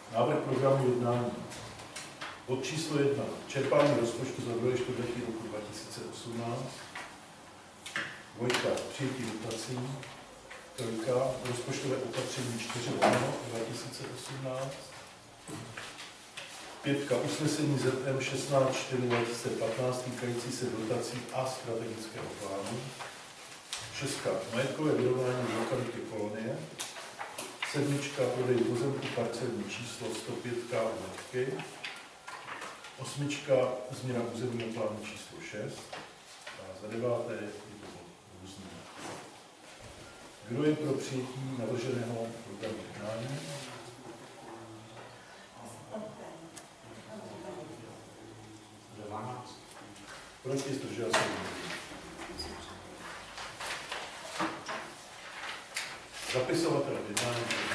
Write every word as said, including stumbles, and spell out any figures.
Návrh programu jednání. Bod číslo jedna. Čerpání rozpočtu za druhé čtvrtletí roku dva tisíce osmnáct. Dvojka. Přijetí dotací. Trojka. Rozpočtové opatření čtyři dva tisíce osmnáct. Pětka. Usnesení Z M šestnáct čtyři dva tisíce patnáct týkající se dotací a strategického plánu. Šestka. Majetkové vyrovnání z lokality Kolonie. Sedmička. Prodej pozemku parcelní číslo sto pět K u Letky. Osmička. Změna územního plánu číslo šest. A za deváté je to různý. Kdo je pro přijetí navrženého programu jednání? Proti, zdržel se. Zapisovatel jednání.